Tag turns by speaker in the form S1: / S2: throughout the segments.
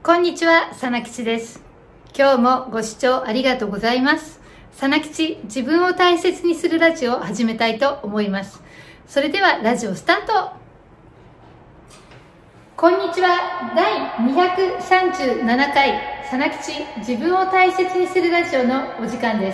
S1: こんにちは、さなきちです。今日もご視聴ありがとうございます。さなきち、自分を大切にするラジオを始めたいと思います。それではラジオスタート。こんにちは、第237回、さなきち、自分を大切にするラジオのお時間です。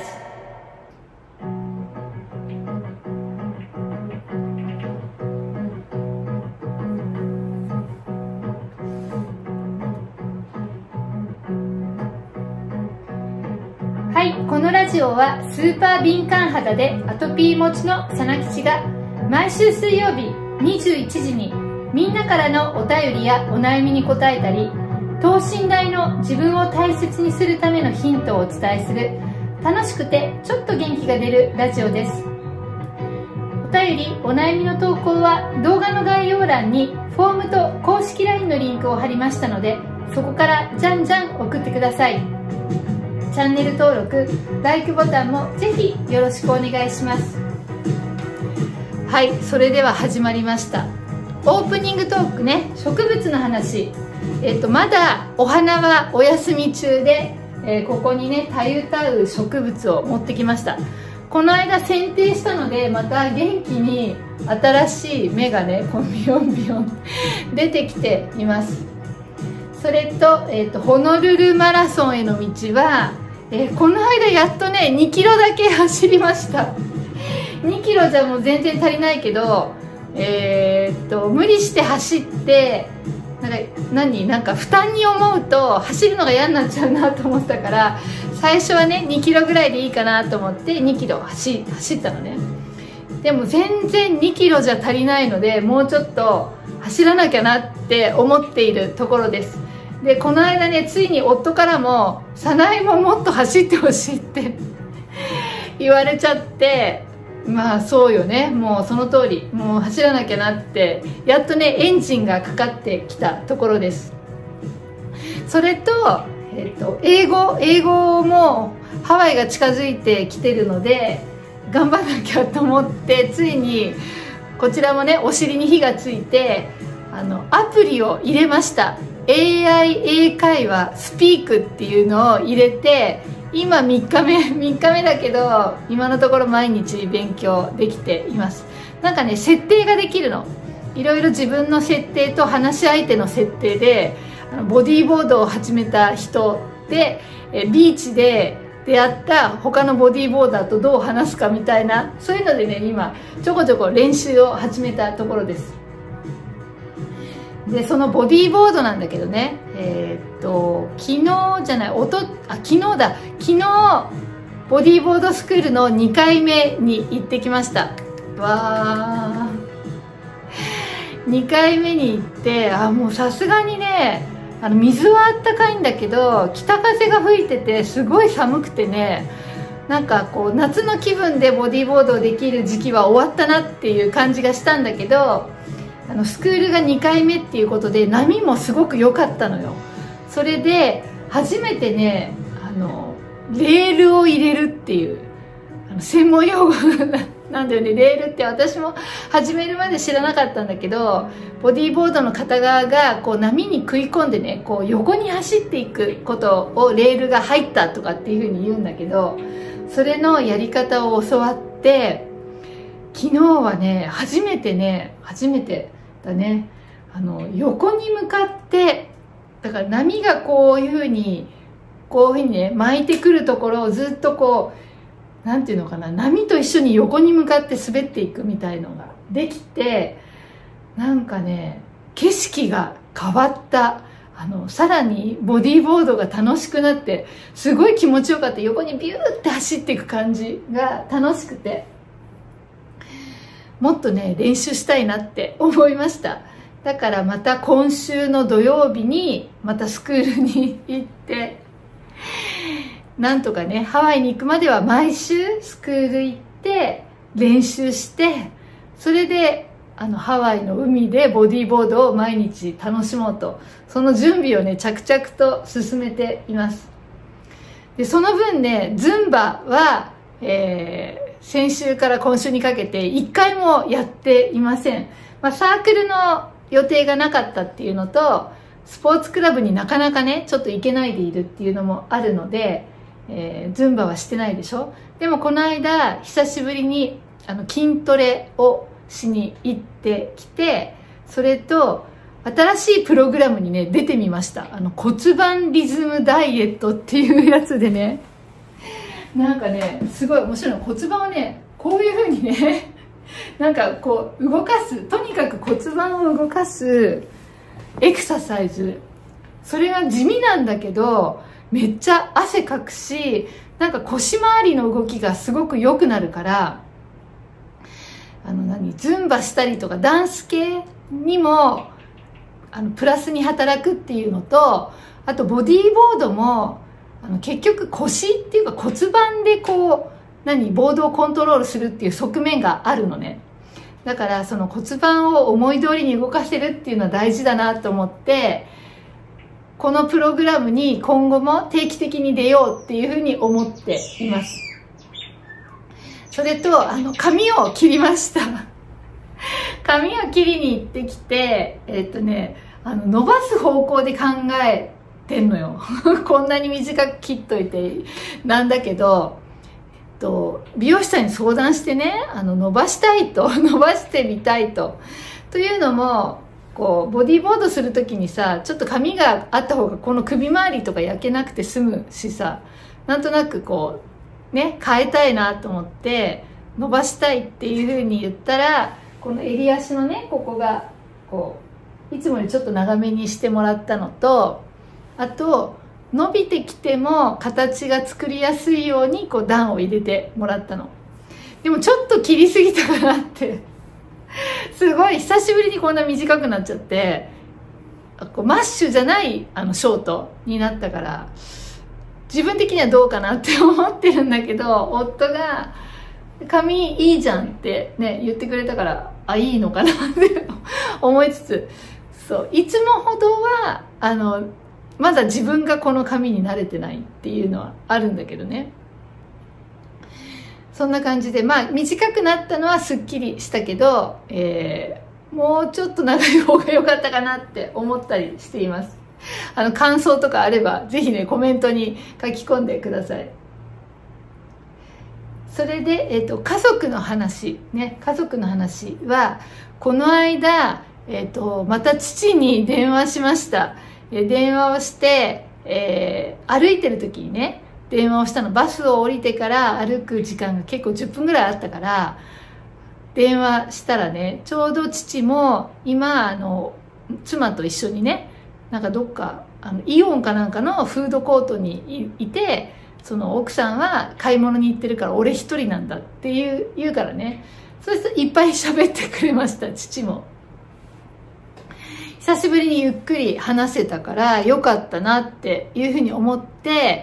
S1: はい、このラジオはスーパー敏感肌でアトピー持ちのさなきちが毎週水曜日21時にみんなからのお便りやお悩みに答えたり、等身大の自分を大切にするためのヒントをお伝えする楽しくてちょっと元気が出るラジオです。お便りお悩みの投稿は動画の概要欄にフォームと公式 LINE のリンクを貼りましたので、そこからじゃんじゃん送ってください。チャンネル登録、LIKE ボタンもぜひよろしくお願いします。はい、それでは始まりました。オープニングトークね、植物の話。まだお花はお休み中で、ここにね、たゆたう植物を持ってきました。この間剪定したので、また元気に新しい芽がね、こうビヨンビヨン出てきています。それと、ホノルルマラソンへの道は、この間やっとね2キロだけ走りました。2キロじゃもう全然足りないけど、無理して走ってなんか負担に思うと走るのが嫌になっちゃうなと思ったから、最初はね2キロぐらいでいいかなと思って2キロ走ったのね。でも全然2キロじゃ足りないので、もうちょっと走らなきゃなって思っているところです。でこの間ね、ついに夫からも「早苗ももっと走ってほしい」って言われちゃって、まあそうよね、もうその通り、もう走らなきゃなって、やっとねエンジンがかかってきたところです。それと、英語もハワイが近づいてきてるので頑張らなきゃと思って、ついにこちらもねお尻に火がついてアプリを入れました。 AI 英会話スピークっていうのを入れて、今3日目だけど、今のところ毎日勉強できています。なんかね設定ができるの、いろいろ自分の設定と話し相手の設定で、ボディーボードを始めた人でビーチで出会った他のボディーボーダーとどう話すかみたいな、そういうのでね今ちょこちょこ練習を始めたところです。でそのボディーボードなんだけどね、昨日ボディーボードスクールの2回目に行ってきました。わー、2回目に行って、もうさすがにね、水はあったかいんだけど北風が吹いててすごい寒くてね、なんかこう夏の気分でボディーボードをできる時期は終わったなっていう感じがしたんだけど、スクールが2回目っていうことで波もすごく良かったのよ。それで初めてねレールを入れるっていう専門用語なんだよね。レールって私も始めるまで知らなかったんだけど、ボディーボードの片側がこう波に食い込んでね、こう横に走っていくことをレールが入ったとかっていうふうに言うんだけど、それのやり方を教わって、昨日はね初めてだね、横に向かって、だから波がこういうふうにね巻いてくるところをずっとこうなんていうのかな、波と一緒に横に向かって滑っていくみたいのができて、なんかね景色が変わった。さらにボディーボードが楽しくなってすごい気持ちよかった。横にビューって走っていく感じが楽しくて、もっとね練習したいなって思いました。だからまた今週の土曜日にまたスクールに行って、なんとかねハワイに行くまでは毎週スクール行って練習して、それでハワイの海でボディーボードを毎日楽しもうと、その準備をね着々と進めています。でその分ねズンバは、先週から今週にかけて1回もやっていません。サークルの予定がなかったっていうのと、 スポーツクラブになかなかねちょっと行けないでいるっていうのもあるので、ズンバはしてないでしょ。でもこの間久しぶりに筋トレをしに行ってきて、それと新しいプログラムにね出てみました。骨盤リズムダイエットっていうやつでね、なんかねすごい面白いの。骨盤をねこういう風にねなんかこう動かす、とにかく骨盤を動かすエクササイズ。それが地味なんだけどめっちゃ汗かくし、なんか腰回りの動きがすごく良くなるから、ズンバしたりとかダンス系にもプラスに働くっていうのと、あとボディーボードも結局腰っていうか骨盤でこうボードをコントロールするっていう側面があるのね。だからその骨盤を思い通りに動かせるっていうのは大事だなと思って、このプログラムに今後も定期的に出ようっていうふうに思っています。それと髪を切りました髪を切りに行ってきて、伸ばす方向で考えてんのよこんなに短く切っといてなんだけど、美容師さんに相談してね、伸ばしたいと伸ばしてみたいというのも、こうボディーボードするときにさ、ちょっと髪があった方がこの首周りとか焼けなくて済むしさ、なんとなくこうね変えたいなと思って伸ばしたいっていう風に言ったら、この襟足のねここがこういつもよりちょっと長めにしてもらったのと、あと伸びてきても形が作りやすいようにこう段を入れてもらったの。でもちょっと切りすぎたかなってすごい久しぶりにこんな短くなっちゃって、こうマッシュじゃないショートになったから、自分的にはどうかなって思ってるんだけど、夫が髪いいじゃんってね言ってくれたから、いいのかなって思いつつ、そういつもほどはまだ自分がこの髪に慣れてないっていうのはあるんだけどね。そんな感じで、短くなったのはすっきりしたけど、もうちょっと長い方が良かったかなって思ったりしています。感想とかあればぜひねコメントに書き込んでください。それで、家族の話ね、家族の話はこの間、また父に電話しました。電話をして、歩いてる時にね電話をしたの。バスを降りてから歩く時間が結構10分ぐらいあったから電話したらね、ちょうど父も今妻と一緒にね、なんかどっかイオンかなんかのフードコートにいて、その奥さんは買い物に行ってるから俺一人なんだって言うからね、そうするといっぱい喋ってくれました。父も久しぶりにゆっくり話せたからよかったなっていうふうに思って、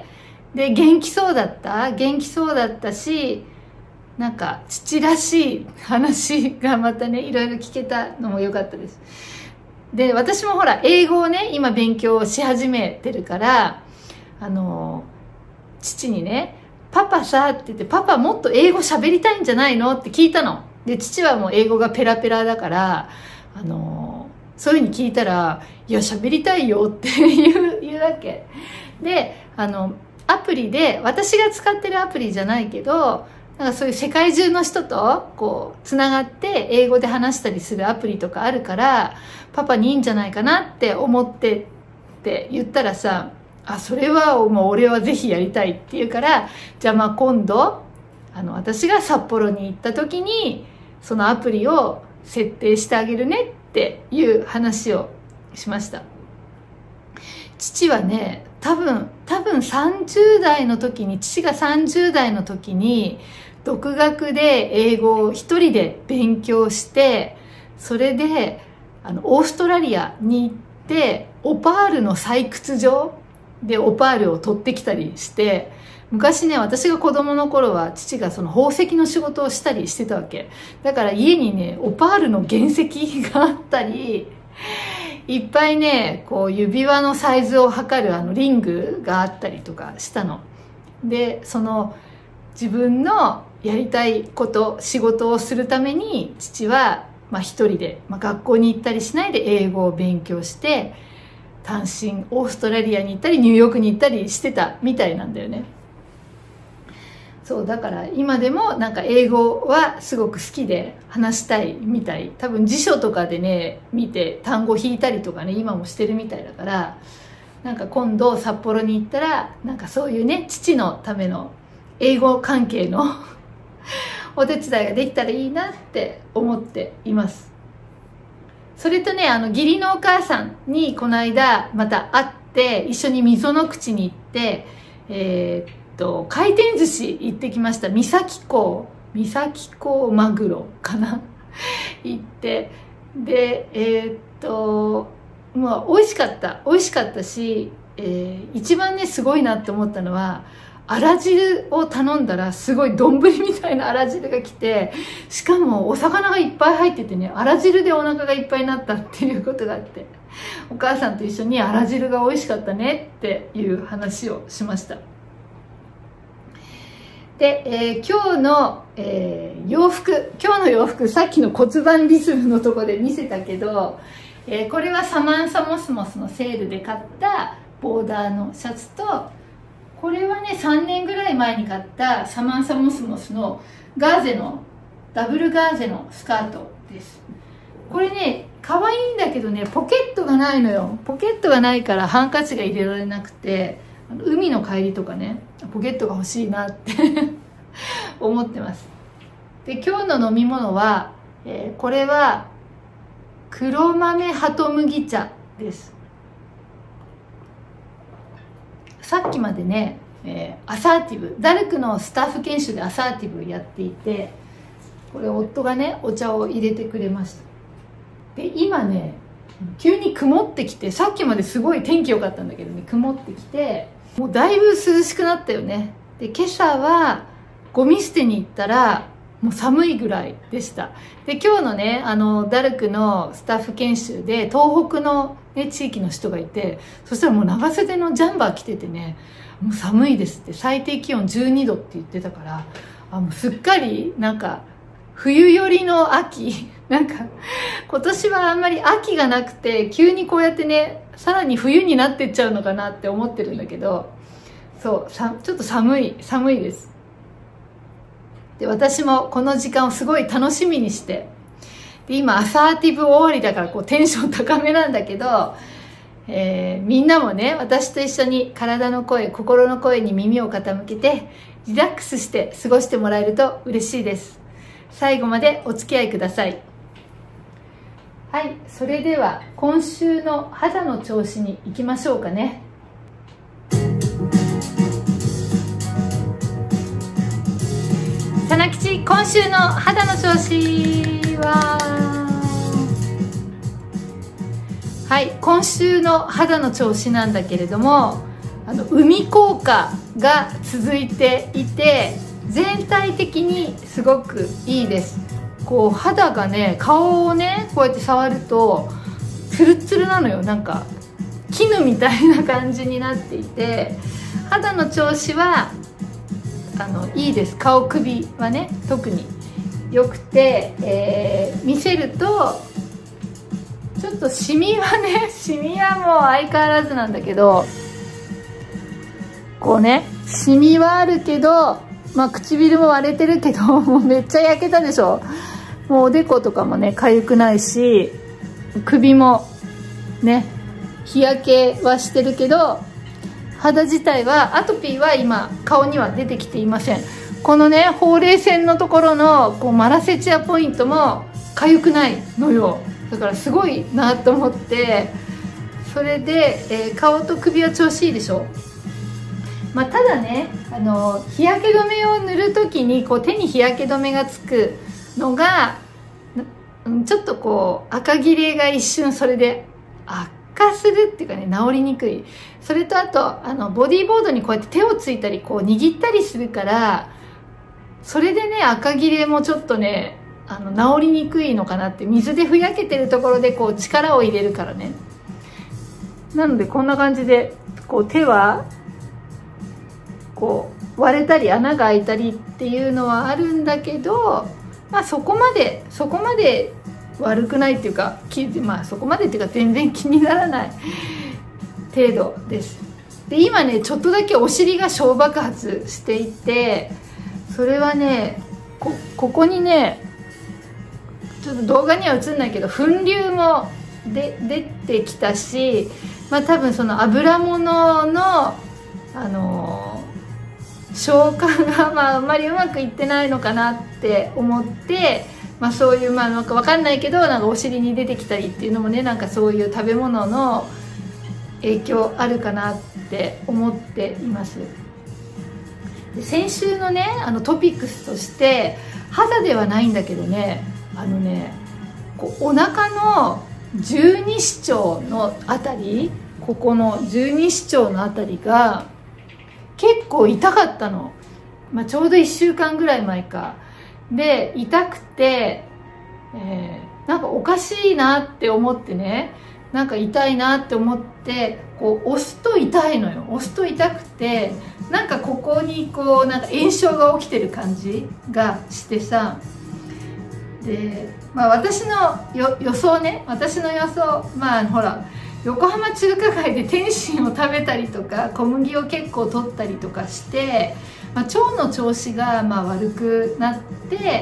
S1: で元気そうだったし、なんか父らしい話がまたねいろいろ聞けたのも良かったです。で私もほら英語をね今勉強し始めてるから、父にねパパさって言って、パパもっと英語喋りたいんじゃないのって聞いたの。で父はもう英語がペラペラだからそういうふうに聞いたら、いや喋りたいよって言うわけで、アプリで、私が使ってるアプリじゃないけど、なんかそういう世界中の人とこうつながって英語で話したりするアプリとかあるから、パパにいいんじゃないかなって思ってって言ったらさ、それはもう俺はぜひやりたいって言うから、じゃあ今度私が札幌に行った時にそのアプリを設定してあげるねっていう話をしました。父はね多分30代の時に、父が30代の時に独学で英語を一人で勉強して、それでオーストラリアに行ってオパールの採掘場でオパールを取ってきたりして、昔ね私が子供の頃は父がその宝石の仕事をしたりしてたわけだから、家にねオパールの原石があったり、いっぱいねこう指輪のサイズを測るリングがあったりとかしたので、その自分のやりたいこと仕事をするために父は一人で、学校に行ったりしないで英語を勉強して、 単身オーストラリアに行ったりニューヨークに行ったりしてたみたいなんだよね。そうだから今でもなんか英語はすごく好きで話したいみたい。多分辞書とかでね見て単語引いたりとかね今もしてるみたいだから、なんか今度札幌に行ったらなんかそういうね父のための英語関係のお手伝いができたらいいなって思っています。それとね義理のお母さんにこの間また会って一緒に溝の口に行って回転寿司行ってきました。三崎港マグロかな行って、でまあ美味しかったし、一番ねすごいなって思ったのは、あら汁を頼んだらすごい丼みたいなあら汁が来て、しかもお魚がいっぱい入っててね、あら汁でお腹がいっぱいになったっていうことがあって、お母さんと一緒にあら汁が美味しかったねっていう話をしました。で、今日の洋服、さっきの骨盤リズムのとこで見せたけど、これはサマンサモスモスのセールで買ったボーダーのシャツと、これはね3年ぐらい前に買ったサマンサモスモスのダブルガーゼのスカートです。これね可愛いんだけどね、ポケットがないのよ。ポケットがないからハンカチが入れられなくて、海の帰りとかねポケットが欲しいなって思ってます。で今日の飲み物は、これは黒豆ハト麦茶です。さっきまでね、アサーティブ、ダルクのスタッフ研修でアサーティブやっていて、これ夫がねお茶を入れてくれました。で今ね急に曇ってきて、さっきまですごい天気良かったんだけどね、曇ってきてもうだいぶ涼しくなったよね。で今朝はゴミ捨てに行ったらもう寒いぐらいでした。で今日のねダルクのスタッフ研修で東北の、ね、地域の人がいて、そしたらもう長袖のジャンバー着ててね、もう寒いですって、最低気温12度って言ってたから、もうすっかりなんか冬寄りの秋なんか今年はあんまり秋がなくて、急にこうやってねさらに冬になってっちゃうのかなって思ってるんだけど、そうちょっと寒いです。で私もこの時間をすごい楽しみにして、で今アサーティブ終わりだからこうテンション高めなんだけど、みんなもね私と一緒に体の声、心の声に耳を傾けてリラックスして過ごしてもらえると嬉しいです。最後までお付き合いください。はい、それでは今週の肌の調子に行きましょうかね。さなきち、今週の肌の調子は、はい、今週の肌の調子なんだけれども、海効果が続いていて、全体的にすごくいいです。こう肌がね、顔をねこうやって触るとツルツルなのよ。なんか絹みたいな感じになっていて、肌の調子はいいです。顔首はね特によくて、見せるとちょっとシミはもう相変わらずなんだけど、こうねシミはあるけど、まあ唇も割れてるけどもうめっちゃ焼けたでしょ。もうおでことかもね痒くないし、首もね日焼けはしてるけど、肌自体はアトピーは今顔には出てきていません。このねほうれい線のところのこうマラセチアポイントも痒くないのよ。だからすごいなと思って、それで、顔と首は調子いいでしょ。まあ、ただね日焼け止めを塗る時にこう手に日焼け止めがつくのがちょっとこう赤切れが一瞬それで悪化するっていうかね、治りにくい。それとあとボディーボードにこうやって手をついたりこう握ったりするから、それでね赤切れもちょっとね治りにくいのかなって。水でふやけてるところでこう力を入れるからね。なのでこんな感じでこう手はこう割れたり穴が開いたりっていうのはあるんだけど、まあそこまで悪くないっていうか、まあそこまでっていうか全然気にならないっ程度です。で、今ね、ちょっとだけお尻が小爆発していて、それはね、ここにね、ちょっと動画には映んないけど、粉瘤も出てきたし、まあ多分その油物の、消化がまああんまりうまくいってないのかなって思って、まあそういう、まあなんかわかんないけど、なんかお尻に出てきたりっていうのもね、なんかそういう食べ物の影響あるかなって思っています。で、先週のね、トピックスとして、肌ではないんだけどね、こうお腹の十二指腸のあたり、ここの十二指腸のあたりが結構痛かったの。まあ、ちょうど1週間ぐらい前か。で、痛くて、なんかおかしいなって思ってね、なんか痛いなって思って、こう押すと痛いのよ。押すと痛くて、なんかここにこう、なんか炎症が起きてる感じがしてさ。で、まあ私の予想ね、私の予想、まあほら、横浜中華街で天津を食べたりとか、小麦を結構取ったりとかして、まあ、腸の調子がまあ悪くなって、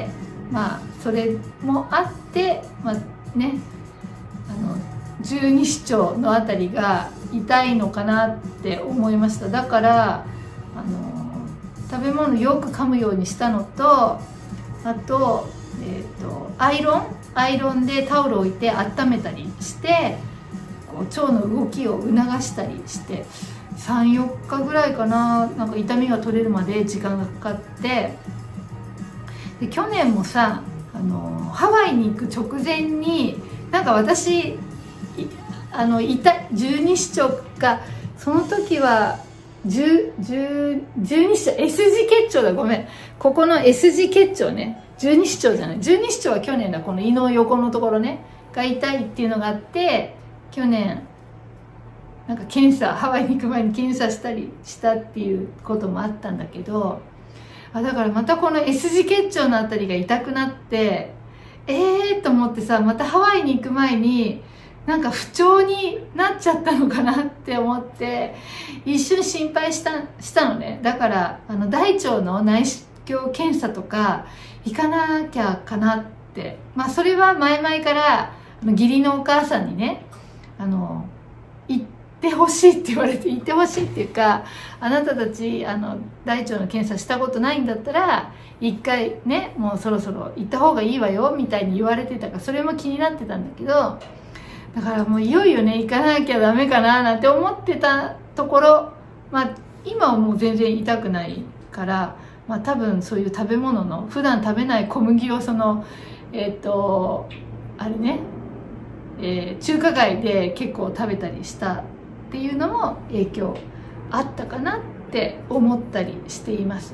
S1: まあそれもあって、まあね、十二指腸のあたりが痛いのかなって思いました。だから食べ物よく噛むようにしたのと、あと、アイロンでタオルを置いて温めたりして、こう腸の動きを促したりして、3、4日ぐらいかな、なんか痛みが取れるまで時間がかかって、で去年もさ、ハワイに行く直前になんか私十二指腸が、その時は十二指腸 S 字結腸だ、ごめん、ここの S 字結腸ね、十二指腸じゃない、十二指腸は去年だ、この胃の横のところねが痛いっていうのがあって、去年なんかハワイに行く前に検査したりしたっていうこともあったんだけど、だからまたこの S 字結腸のあたりが痛くなって、と思ってさ、またハワイに行く前になんか不調になっちゃったのかなって思って、一瞬心配したのね。だから大腸の内視鏡検査とか行かなきゃかなって、まあそれは前々から義理のお母さんにね、行ってほしいって言われて、行ってほしいっていうか、あなたたち大腸の検査したことないんだったら一回ね、もうそろそろ行った方がいいわよみたいに言われてたから、それも気になってたんだけど、だからもういよいよね、行かなきゃダメかななんて思ってたところ、まあ今はもう全然痛くないから、まあ多分そういう食べ物の普段食べない小麦をあれね、中華街で結構食べたりしたっていうのも影響あったかなって思ったりしています。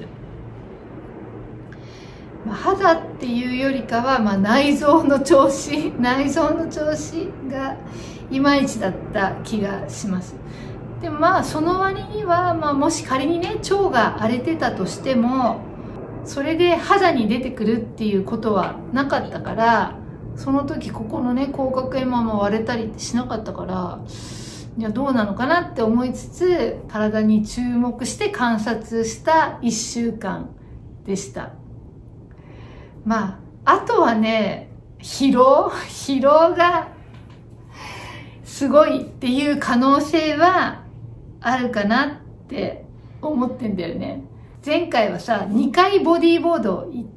S1: まあ、肌っていうよりかは、まあ、内臓の調子がいまいちだった気がします。でもまあその割には、まあ、もし仮にね腸が荒れてたとしても、それで肌に出てくるっていうことはなかったから、その時ここのね口角炎も割れたりしなかったから、いやどうなのかなって思いつつ、体に注目して観察した1週間でした。まああとはね、疲労がすごいっていう可能性はあるかなって思ってんだよね。前回はさ、2回ボディーボード行って、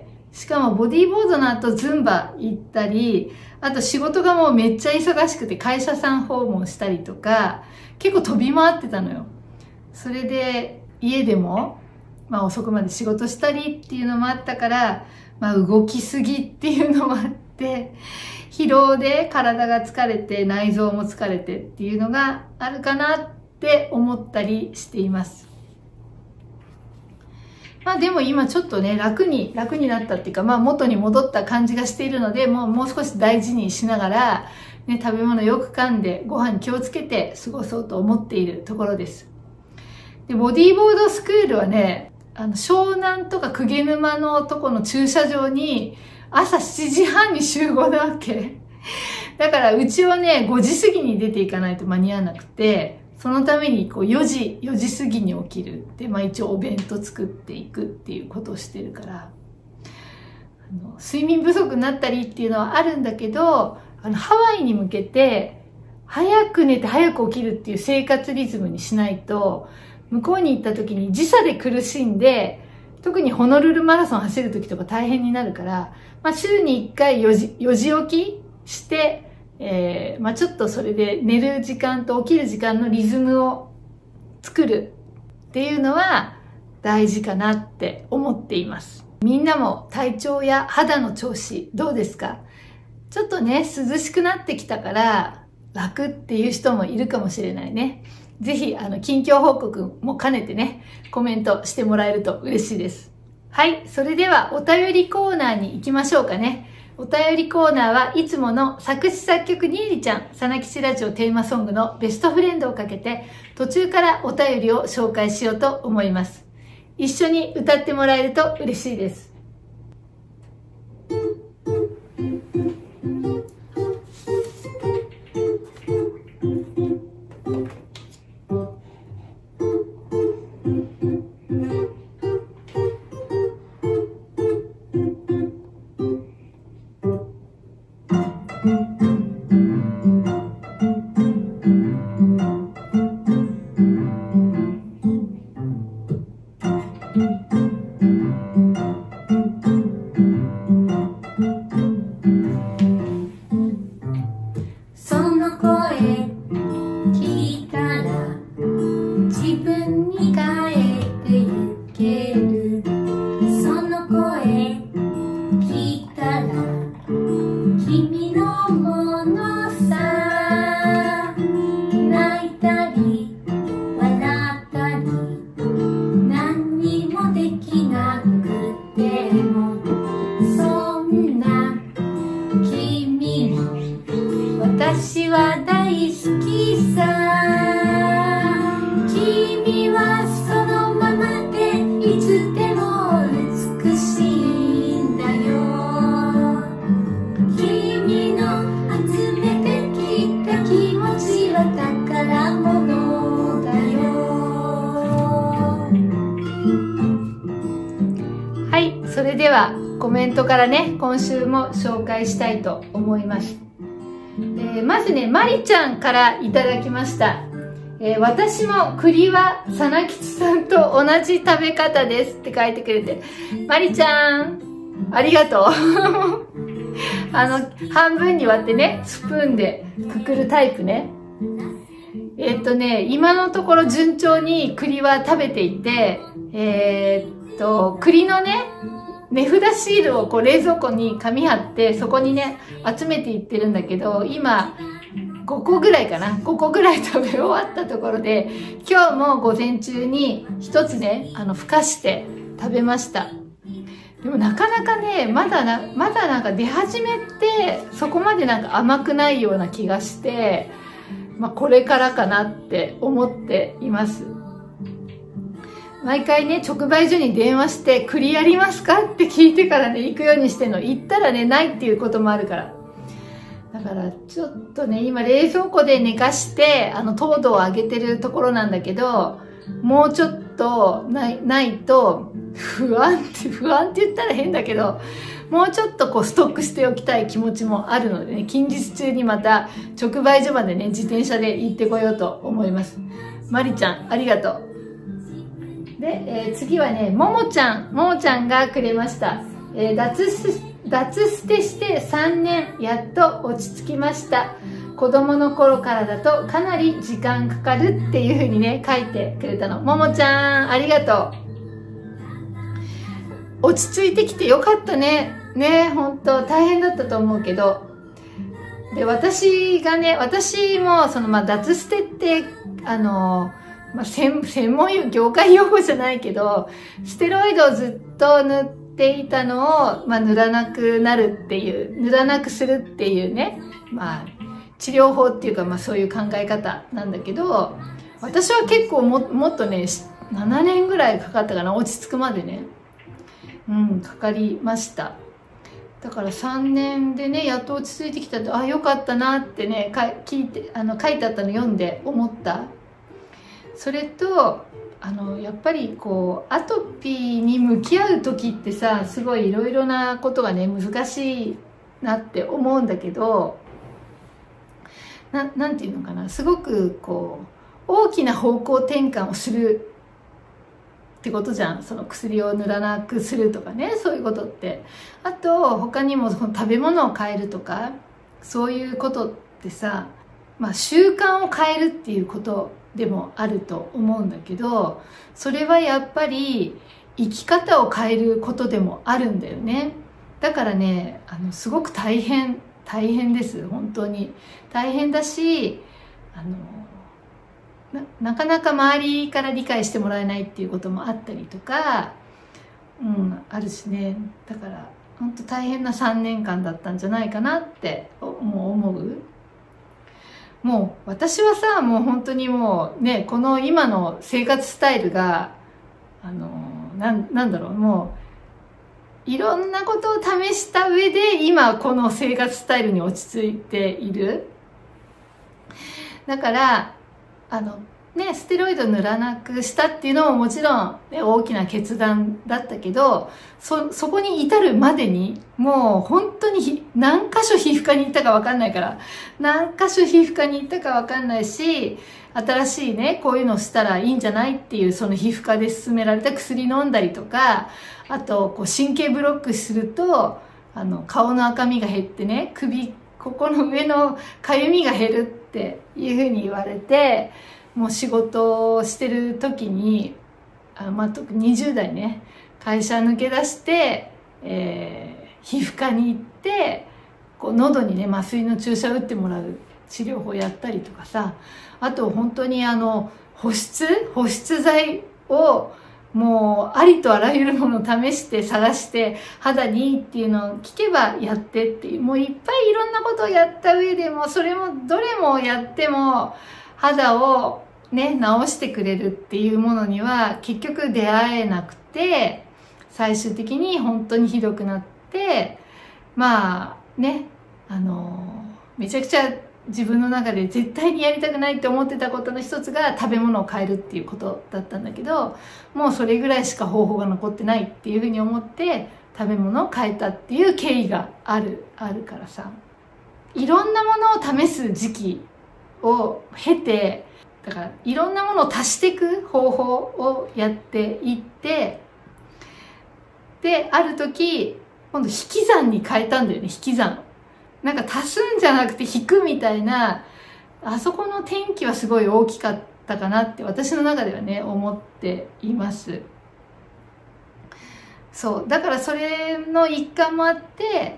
S1: しかもボディーボードの後ズンバ行ったり、あと仕事がもうめっちゃ忙しくて会社さん訪問したりとか、結構飛び回ってたのよ。それで家でも、まあ遅くまで仕事したりっていうのもあったから、まあ動きすぎっていうのもあって、疲労で体が疲れて内臓も疲れてっていうのがあるかなって思ったりしています。まあでも今ちょっとね、楽になったっていうか、まあ元に戻った感じがしているので、もう少し大事にしながら、ね、食べ物よく噛んでご飯に気をつけて過ごそうと思っているところです。で、ボディーボードスクールはね、湘南とか鵠沼のとこの駐車場に朝7時半に集合なわけ。だからうちをね、5時過ぎに出ていかないと間に合わなくて、 そのためにこう4時過ぎに起きる。で、まあ一応お弁当作っていくっていうことをしてるから、睡眠不足になったりっていうのはあるんだけど、ハワイに向けて、早く寝て早く起きるっていう生活リズムにしないと、向こうに行った時に時差で苦しんで、特にホノルルマラソン走る時とか大変になるから、まあ週に1回4時起きして、まあちょっとそれで寝る時間と起きる時間のリズムを作るっていうのは大事かなって思っています。みんなも体調や肌の調子どうですか？ちょっとね、涼しくなってきたから楽っていう人もいるかもしれないね。ぜひ、近況報告も兼ねてね、コメントしてもらえると嬉しいです。はい。それでは、お便りコーナーに行きましょうかね。お便りコーナーはいつもの作詞作曲にいりちゃん、さなきちラジオテーマソングのベストフレンドをかけて、途中からお便りを紹介しようと思います。一緒に歌ってもらえると嬉しいです。私は大好きさ。君はそのままでいつでも美しいんだよ。君の集めてきた気持ちは宝物だよ。はい、それではコメントからね、今週も紹介したいと思います。まずね、まりちゃんからいただきました。私も栗はさなきちさんと同じ食べ方ですって書いてくれて。まりちゃん、ありがとう。半分に割ってね、スプーンでくくるタイプね。今のところ順調に栗は食べていて、栗のね、値札シールをこう冷蔵庫に紙貼って、そこにね、集めていってるんだけど、今、5個ぐらいかな。5個ぐらい食べ終わったところで、今日も午前中に一つね、ふかして食べました。でもなかなかね、まだなんか出始めって、そこまでなんか甘くないような気がして、まあこれからかなって思っています。毎回ね、直売所に電話して、栗やりますかって聞いてからね、行くようにしてんの。行ったらね、ないっていうこともあるから。だから、ちょっとね、今冷蔵庫で寝かして、糖度を上げてるところなんだけど、もうちょっとないと、不安って言ったら変だけど、もうちょっとこうストックしておきたい気持ちもあるのでね、近日中にまた直売所までね、自転車で行ってこようと思います。まりちゃん、ありがとう。で、次はね、ももちゃんがくれました。脱捨てして3年、やっと落ち着きました。子供の頃からだとかなり時間かかるっていう風にね、書いてくれたの。ももちゃん、ありがとう。落ち着いてきてよかったね。ね、ほんと大変だったと思うけど。で、私も脱捨てって、専門業界用語じゃないけど、ステロイドをずっと塗っていたのを、塗らなくするっていうね、治療法っていうか、そういう考え方なんだけど、私は結構もっとね、7年ぐらいかかったかな、落ち着くまでね。かかりました。だから3年でね、やっと落ち着いてきたと、よかったなってね、書いてあったの読んで思った。 それとやっぱりこうアトピーに向き合う時ってさ、すごいいろいろなことがね難しいなって思うんだけど、なんていうのかな、すごくこう大きな方向転換をするってことじゃん。その薬を塗らなくするとかね、そういうことって。あと他にもその食べ物を変えるとか、そういうことってさ、習慣を変えるっていうことでもあると思うんだけど、それはやっぱり生き方を変えることでもあるんだよね。だからね、すごく大変です。本当に大変だし、なかなか周りから理解してもらえないっていうこともあったりとか、あるしね。だから本当大変な3年間だったんじゃないかなって思う。もう私はさ、もう本当にもうね、この今の生活スタイルがなんだろう、もういろんなことを試した上で今この生活スタイルに落ち着いている。だからステロイド塗らなくしたっていうのももちろん、ね、大きな決断だったけど、そこに至るまでにもう本当に何箇所皮膚科に行ったか分かんないから、何箇所皮膚科に行ったか分かんないし、新しいねこういうのをしたらいいんじゃないっていう、その皮膚科で勧められた薬飲んだりとか、あとこう神経ブロックすると顔の赤みが減ってね、ここの上のかゆみが減るっていうふうに言われて、もう仕事をしてる時に特に20代ね、会社抜け出して、皮膚科に行ってこう喉にね麻酔の注射を打ってもらう治療法やったりとかさ、あと本当に保湿剤をもうありとあらゆるものを試して探して肌にいいっていうのを聞けばやってっていう、もういっぱいいろんなことをやった上でも、それもどれもやっても肌をね直してくれるっていうものには結局出会えなくて、最終的に本当にひどくなって、めちゃくちゃ自分の中で絶対にやりたくないって思ってたことの一つが食べ物を変えるっていうことだったんだけど、もうそれぐらいしか方法が残ってないっていうふうに思って食べ物を変えたっていう経緯があるからさ、いろんなものを試す時期を経て、だからいろんなものを足していく方法をやっていって、である時今度引き算に変えたんだよね。引き算、なんか足すんじゃなくて引くみたいな、あそこの転機はすごい大きかったかなって私の中ではね思っています。そうだからそれの一環もあって、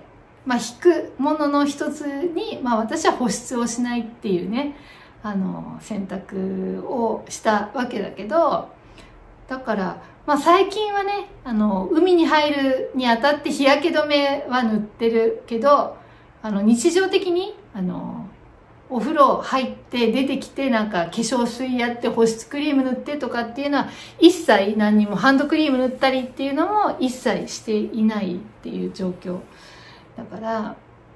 S1: 引くものの一つに、私は保湿をしないっていうね選択をしたわけだけど、だから最近はね海に入るにあたって日焼け止めは塗ってるけど、日常的にお風呂入って出てきてなんか化粧水やって保湿クリーム塗ってとかっていうのは一切何にも、ハンドクリーム塗ったりっていうのも一切していないっていう状況だから、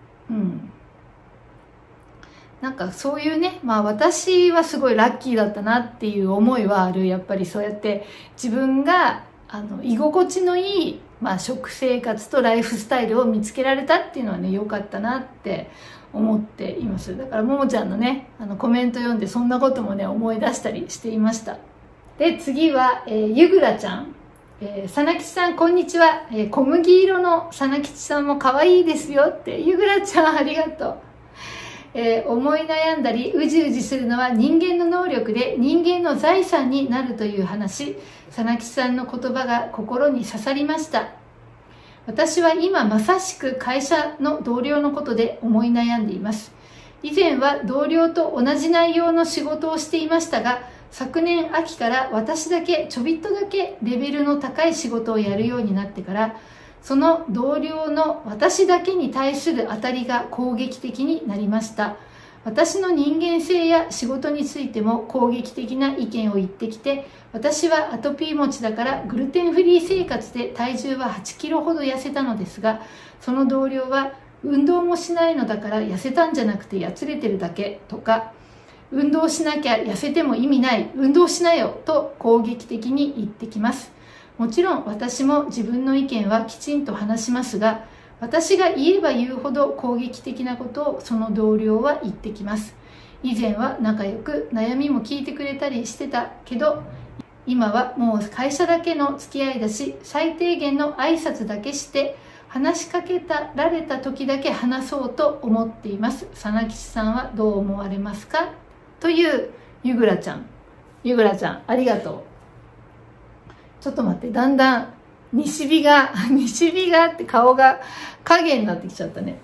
S1: なんかそういうね、私はすごいラッキーだったなっていう思いはある。やっぱりそうやって自分が居心地のいい、食生活とライフスタイルを見つけられたっていうのはね良かったなって思っています。だからももちゃんのねコメント読んでそんなこともね思い出したりしていました。で次は、ゆぐらちゃん、さなきちさんこんにちは、小麦色のさなきちさんも可愛いですよって。ゆぐらちゃんありがとう。思い悩んだりうじうじするのは人間の能力で人間の財産になるという話、さなきさんの言葉が心に刺さりました。私は今まさしく会社の同僚のことで思い悩んでいます。以前は同僚と同じ内容の仕事をしていましたが、昨年秋から私だけちょびっとだけレベルの高い仕事をやるようになってから、その同僚の私だけに対する当たりが攻撃的になりました。私の人間性や仕事についても攻撃的な意見を言ってきて、私はアトピー持ちだからグルテンフリー生活で体重は8キロほど痩せたのですが、その同僚は運動もしないのだから痩せたんじゃなくてやつれてるだけとか、 運動しなきゃ痩せても意味ない、運動しなよと攻撃的に言ってきます。もちろん私も自分の意見はきちんと話しますが、私が言えば言うほど攻撃的なことをその同僚は言ってきます。以前は仲良く悩みも聞いてくれたりしてたけど、今はもう会社だけの付き合いだし、最低限の挨拶だけして話しかけられた時だけ話そうと思っています。佐々吉さんはどう思われますか？というゆぐらちゃん。ゆぐらちゃん、ありがとう。ちょっと待って、だんだん西日がって顔が影になってきちゃったね。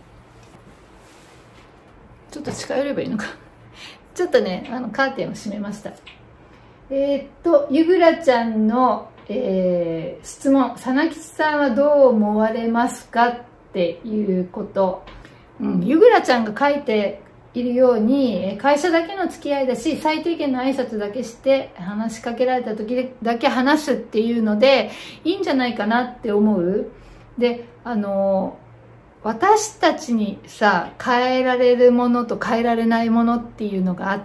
S1: ちょっと近寄ればいいのか。ちょっとね、カーテンを閉めました。ゆぐらちゃんの、質問、佐々吉さんはどう思われますかっていうこと。ゆぐらちゃんが書いているように、会社だけの付き合いだし、最低限の挨拶だけして、話しかけられた時だけ話すっていうので、いいんじゃないかなって思う。で、私たちにさ、変えられるものと変えられないものっていうのがあって、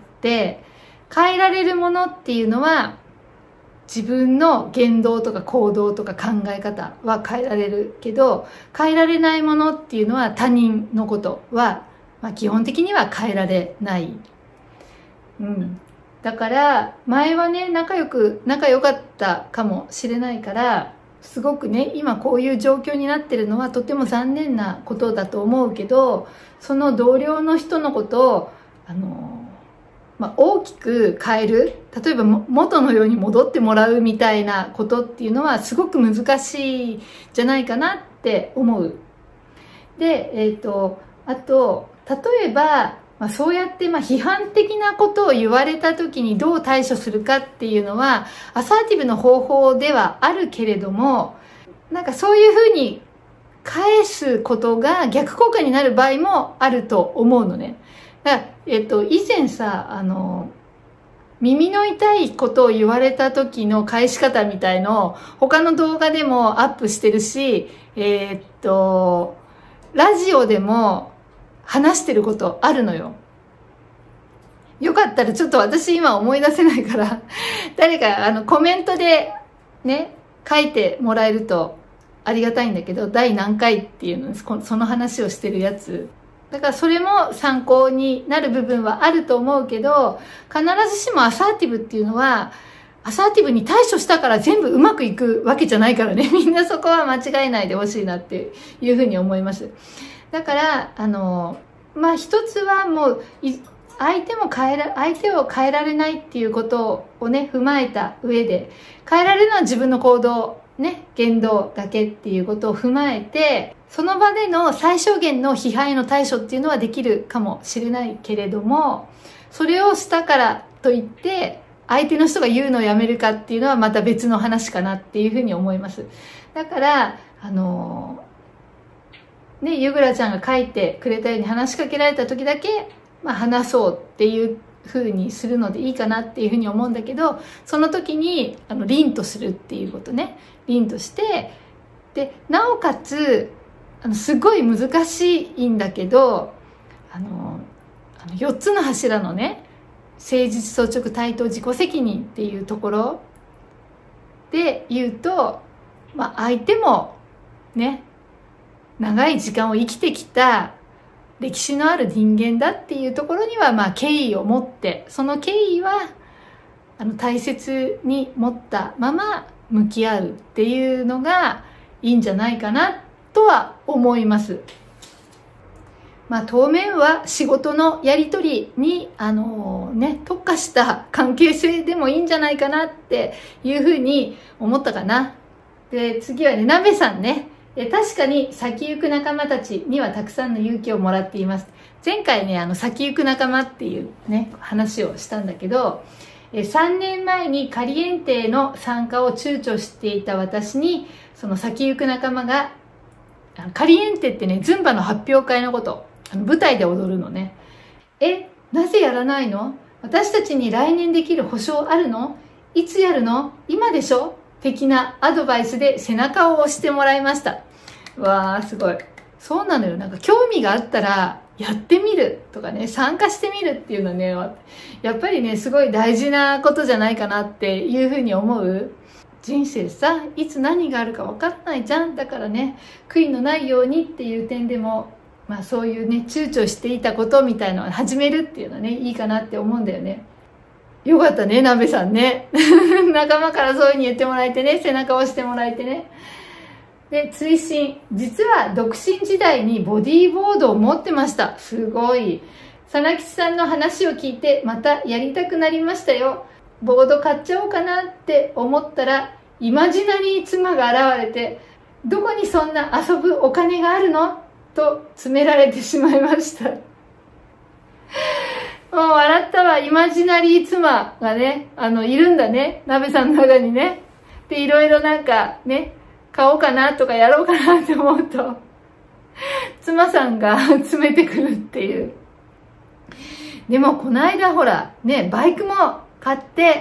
S1: 変えられるものっていうのは、自分の言動とか行動とか考え方は変えられるけど、変えられないものっていうのは他人のことは、基本的には変えられない。だから、前はね、仲良かったかもしれないから、すごくね、今こういう状況になってるのはとても残念なことだと思うけど、その同僚の人のことを、大きく変える、例えば元のように戻ってもらうみたいなことっていうのはすごく難しいんじゃないかなって思う。で、あと、例えば、そうやって批判的なことを言われた時にどう対処するかっていうのは、アサーティブの方法ではあるけれども、なんかそういうふうに返すことが逆効果になる場合もあると思うのね。だから、以前さ、耳の痛いことを言われた時の返し方みたいのを他の動画でもアップしてるし、ラジオでも話してることあるのよ。よかったらちょっと私今思い出せないから、誰かコメントでね、書いてもらえるとありがたいんだけど、第何回っていうの、その話をしてるやつ。だからそれも参考になる部分はあると思うけど、必ずしもアサーティブっていうのは、アサーティブに対処したから全部うまくいくわけじゃないからね。みんなそこは間違えないでほしいなっていうふうに思います。だから、一つはもう、相手を変えられないっていうことをね、踏まえた上で、変えられるのは自分の行動、ね、言動だけっていうことを踏まえて、その場での最小限の批判への対処っていうのはできるかもしれないけれども、それをしたからといって、相手の人が言うのをやめるかっていうのはまた別の話かなっていうふうに思います。だから、ゆぐらちゃんが書いてくれたように話しかけられた時だけ、話そうっていう風にするのでいいかなっていうふうに思うんだけど、その時に凛とするっていうことね。凛として、で、なおかつ、すごい難しいんだけど、4つの柱のね、誠実、率直、対等、自己責任っていうところで言うと、相手もね、長い時間を生きてきた歴史のある人間だっていうところには、敬意を持って、その敬意は、大切に持ったまま向き合うっていうのがいいんじゃないかなとは思います。当面は仕事のやりとりに、特化した関係性でもいいんじゃないかなっていうふうに思ったかな。で、次はね、なべさんね。確かに先行く仲間たちにはたくさんの勇気をもらっています。前回ね、先行く仲間っていうね、話をしたんだけど、3年前にカリエンテへの参加を躊躇していた私に、その先行く仲間が、カリエンテってね、ズンバの発表会のこと、舞台で踊るのね。なぜやらないの？私たちに来年できる保証あるの？いつやるの？今でしょ？的なアドバイスで背中を押してもらいました。わー、すごい。そうなのよ。なんか興味があったらやってみるとかね、参加してみるっていうのはね、やっぱりね、すごい大事なことじゃないかなっていうふうに思う。人生さ、いつ何があるかわからないじゃん。だからね、悔いのないようにっていう点でも、まあそういうね、躊躇していたことみたいなのを始めるっていうのはね、いいかなって思うんだよね。よかったね、なべさんね。仲間からそういう風に言ってもらえてね、背中を押してもらえてね。で、追伸。実は独身時代にボディーボードを持ってました。すごい。さなきちさんの話を聞いて、またやりたくなりましたよ。ボード買っちゃおうかなって思ったら、イマジナリー妻が現れて、どこにそんな遊ぶお金があるのと詰められてしまいました。もう笑ったわ。イマジナリー妻がね、いるんだね。なべさんの中にね。で、いろいろなんかね、買おうかなとかやろうかなって思うと、妻さんが詰めてくるっていう。でも、この間ほら、ね、バイクも買って、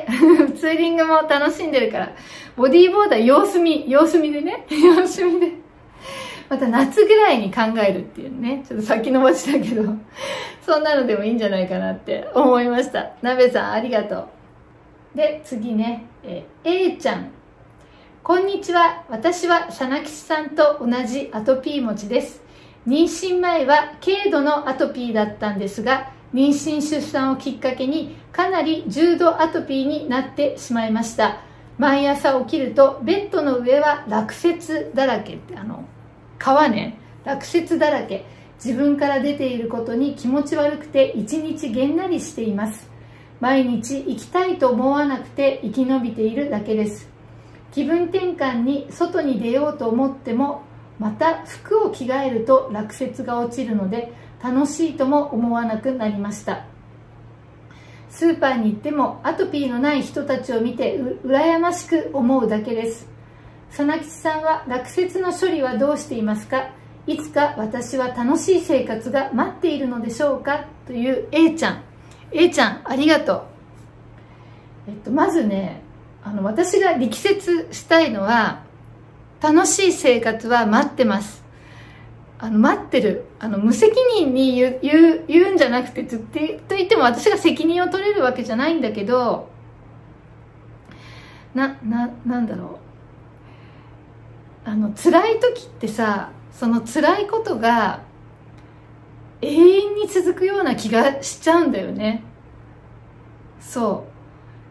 S1: ツーリングも楽しんでるから、ボディーボーダー様子見でね、様子見で。また夏ぐらいに考えるっていうね、ちょっと先延ばしだけど、そんなのでもいいんじゃないかなって思いました。なべさんありがとう。で、次ね、A ちゃん。こんにちは。私はさなきちさんと同じアトピー持ちです。妊娠前は軽度のアトピーだったんですが、妊娠出産をきっかけにかなり重度アトピーになってしまいました。毎朝起きるとベッドの上は落雪だらけって、川ね、落雪だらけ。自分から出ていることに気持ち悪くて一日げんなりしています。毎日生きたいと思わなくて生き延びているだけです。気分転換に外に出ようと思っても、また服を着替えると落雪が落ちるので楽しいとも思わなくなりました。スーパーに行ってもアトピーのない人たちを見て羨ましく思うだけです。さなきちさんは落雪の処理はどうしていますか？いつか私は楽しい生活が待っているのでしょうか？という A ちゃん。A ちゃん、ありがとう。まずね、私が力説したいのは、楽しい生活は待ってます。待ってる。無責任に言うんじゃなくて、と言っても私が責任を取れるわけじゃないんだけど、なんだろう。辛い時ってさ、その辛いことが永遠に続くような気がしちゃうんだよね。そう。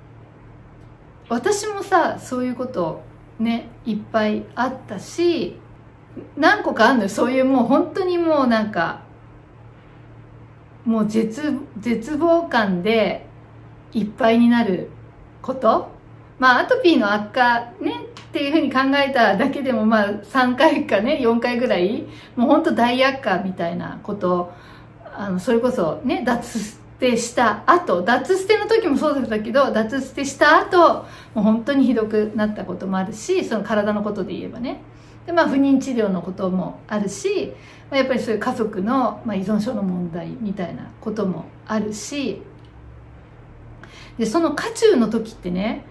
S1: 私もさ、そういうことね、いっぱいあったし、何個かあるのよ。そういうもう本当にもうなんか、もう絶望感でいっぱいになること。まあアトピーの悪化ねっていうふうに考えただけでもまあ3回かね、4回ぐらい、もう本当大悪化みたいなこと、それこそね、脱捨てした後、脱捨ての時もそうだったけど、脱捨てした後、もう本当にひどくなったこともあるし、その体のことで言えばね。で、まあ不妊治療のこともあるし、やっぱりそういう家族の、依存症の問題みたいなこともあるし、で、その渦中の時ってね、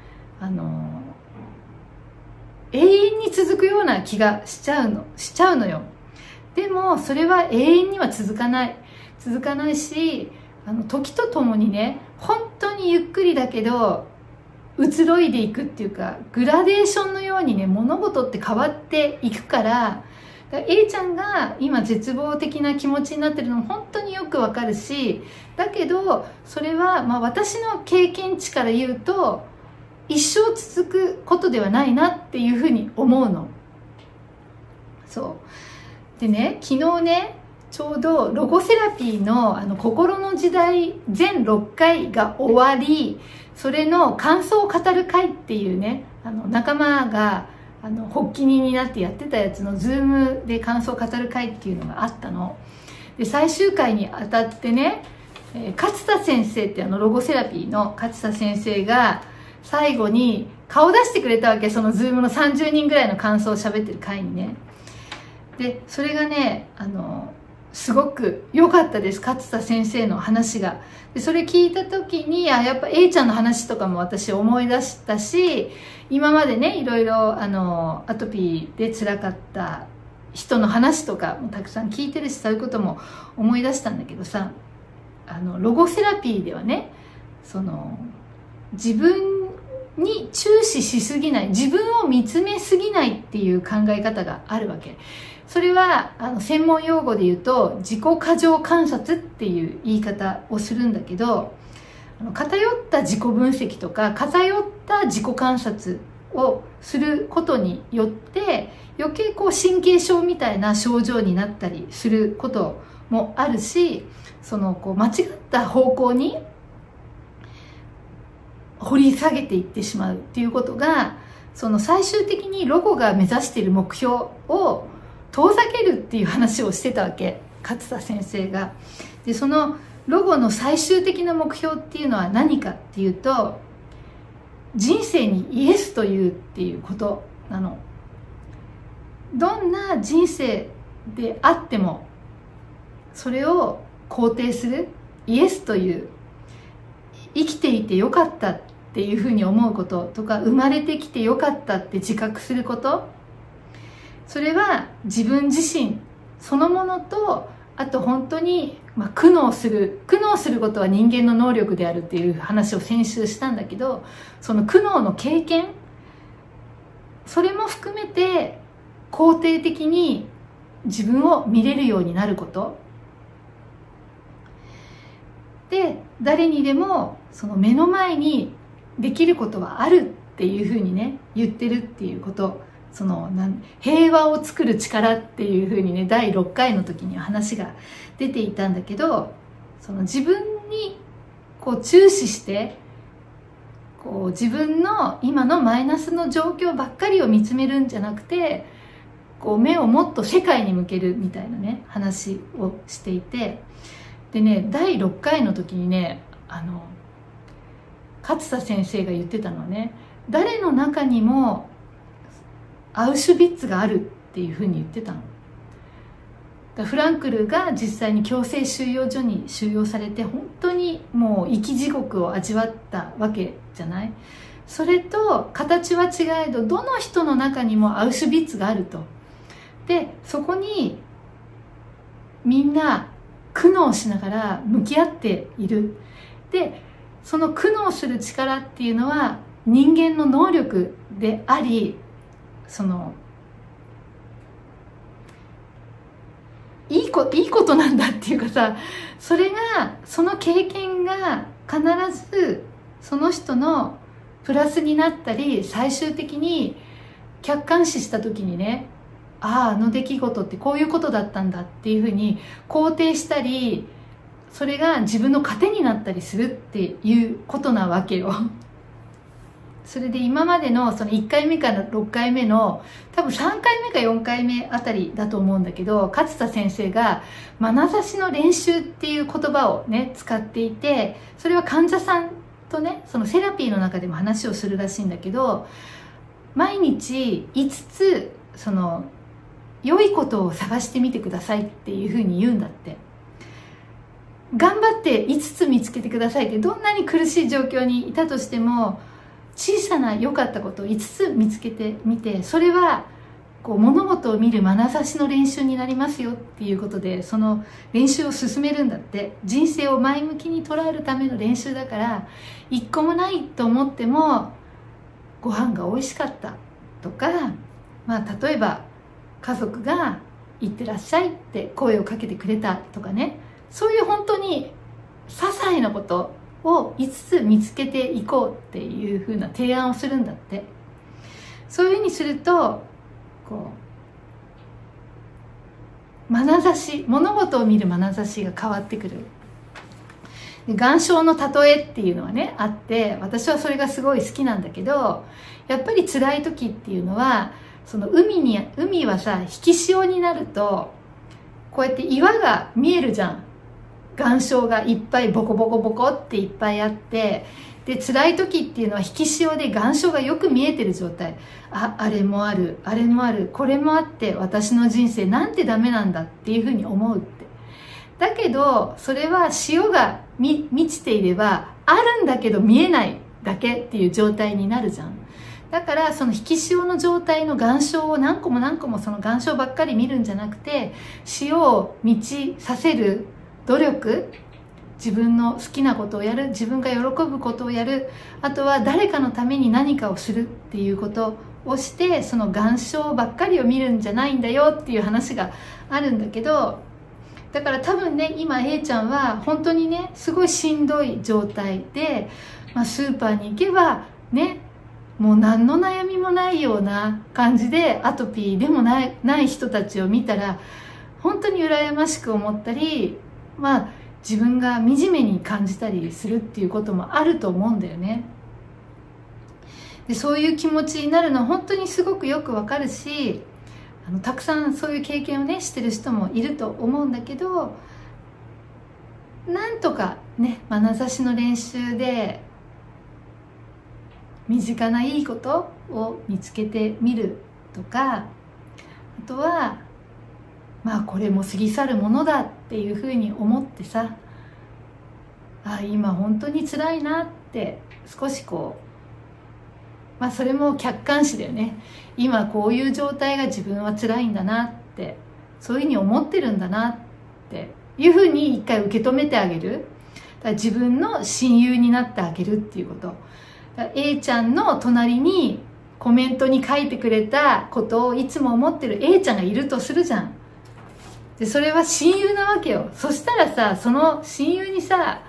S1: 永遠に続くような気がしちゃうのよ。でも、それは永遠には続かないし、時とともにね、本当にゆっくりだけど、移ろいでいくっていうか、グラデーションのようにね、物事って変わっていくから、A ちゃんが今絶望的な気持ちになってるのも本当によくわかるし、だけど、それは、私の経験値から言うと、一生続くことではないなっていうふうに思うの。そう。でね、昨日ね、ちょうどロゴセラピーの心の時代全6回が終わり、それの感想を語る会っていうね、仲間が発起人になってやってたやつのズームで感想を語る会っていうのがあったの。で、最終回にあたってね、勝田先生ってロゴセラピーの勝田先生が最後に顔出してくれたわけ。そのズームの30人ぐらいの感想を喋ってる会にね。で、それがね、すごく良かったです。勝田先生の話が。で、それ聞いた時に、やっぱ A ちゃんの話とかも私思い出したし、今までね、いろいろ、アトピーで辛かった人の話とかもたくさん聞いてるし、そういうことも思い出したんだけどさ、ロゴセラピーではね、自分に注視しすぎない、自分を見つめすぎないっていう考え方があるわけ。それは専門用語で言うと自己過剰観察っていう言い方をするんだけど、偏った自己分析とか偏った自己観察をすることによって余計神経症みたいな症状になったりすることもあるし、間違った方向に掘り下げていってしまうっていうことが、最終的にロゴが目指している目標を遠ざけるっていう話をしてたわけ、勝田先生が。で、そのロゴの最終的な目標っていうのは何かっていうと、人生にイエスというっていうことなの。どんな人生であってもそれを肯定する、イエスという、生きていてよかったっていうふうに思うこととか、生まれてきてよかったって自覚すること、それは自分自身そのものと、あと本当に、苦悩することは人間の能力であるっていう話を先週したんだけど、その苦悩の経験、それも含めて肯定的に自分を見れるようになることで、誰にでもその目の前にできることはあるっていうふうにね、言ってるっていうこと、平和を作る力っていうふうにね、第6回の時には話が出ていたんだけど、自分に注視して自分の今のマイナスの状況ばっかりを見つめるんじゃなくて、目をもっと世界に向けるみたいなね、話をしていて、でね、第6回の時にね、勝田先生が言ってたのはね、誰の中にもアウシュビッツがあるっていうふうに言ってたの。フランクルが実際に強制収容所に収容されて、本当にもう生き地獄を味わったわけじゃない。それと形は違えど、どの人の中にもアウシュビッツがあると。で、そこにみんな苦悩しながら向き合っている。で、その苦悩する力っていうのは人間の能力であり、いいことなんだっていうかさ、それが、その経験が必ずその人のプラスになったり、最終的に客観視した時にね、あの出来事ってこういうことだったんだっていうふうに肯定したり、それが自分の糧になったりするっていうことなわけよ。それで今までの1回目から6回目の多分3回目か4回目あたりだと思うんだけど、勝田先生が眼差しの練習っていう言葉をね使っていて、それは患者さんとね、セラピーの中でも話をするらしいんだけど、毎日5つ良いことを探してみてくださいっていうふうに言うんだって。頑張って5つ見つけてくださいって、どんなに苦しい状況にいたとしても小さな良かったことを5つ見つけてみて、それは物事を見る眼差しの練習になりますよっていうことで、その練習を進めるんだって。人生を前向きに捉えるための練習だから、一個もないと思ってもご飯が美味しかったとか、例えば家族がいってらっしゃいって声をかけてくれたとかね、そういう本当に些細なことを5つ見つけていこうっていう風な提案をするんだって。そういうふうにすると眼差し、物事を見る眼差しが変わってくる。で、岩礁の例えっていうのはねあって、私はそれがすごい好きなんだけど、やっぱり辛い時っていうのは、海はさ、引き潮になるとこうやって岩が見えるじゃん。岩礁がいっぱいボコボコボコっていっぱいあって、で辛い時っていうのは引き潮で岩礁がよく見えてる状態。あれもある、あれもある、これもあって、私の人生なんてダメなんだっていうふうに思うって。だけどそれは潮が満ちていればあるんだけど見えないだけっていう状態になるじゃん。 だからその引き潮の状態の岩礁を何個も何個もその岩礁ばっかり見るんじゃなくて、潮を満ちさせる努力、自分の好きなことをやる、自分が喜ぶことをやる、あとは誰かのために何かをするっていうことをして、その岩礁ばっかりを見るんじゃないんだよっていう話があるんだけど、だから多分ね、今 A ちゃんは本当にね、すごいしんどい状態で、スーパーに行けばね、もう何の悩みもないような感じでアトピーでもない人たちを見たら本当に羨ましく思ったり、自分が惨めに感じたりするっていうこともあると思うんだよね。でそういう気持ちになるのは本当にすごくよくわかるし、たくさんそういう経験をねしてる人もいると思うんだけど、なんとかね、眼差しの練習で身近ないいことを見つけてみるとか、あとはこれも過ぎ去るものだっていうふうに思ってさ、今本当に辛いなって少しそれも客観視だよね。今こういう状態が自分は辛いんだなって、そういうふうに思ってるんだなっていうふうに一回受け止めてあげる。だから自分の親友になってあげるっていうこと。A ちゃんの隣にコメントに書いてくれたことをいつも思ってる A ちゃんがいるとするじゃん。でそれは親友なわけよ。そしたらさ、その親友にさ、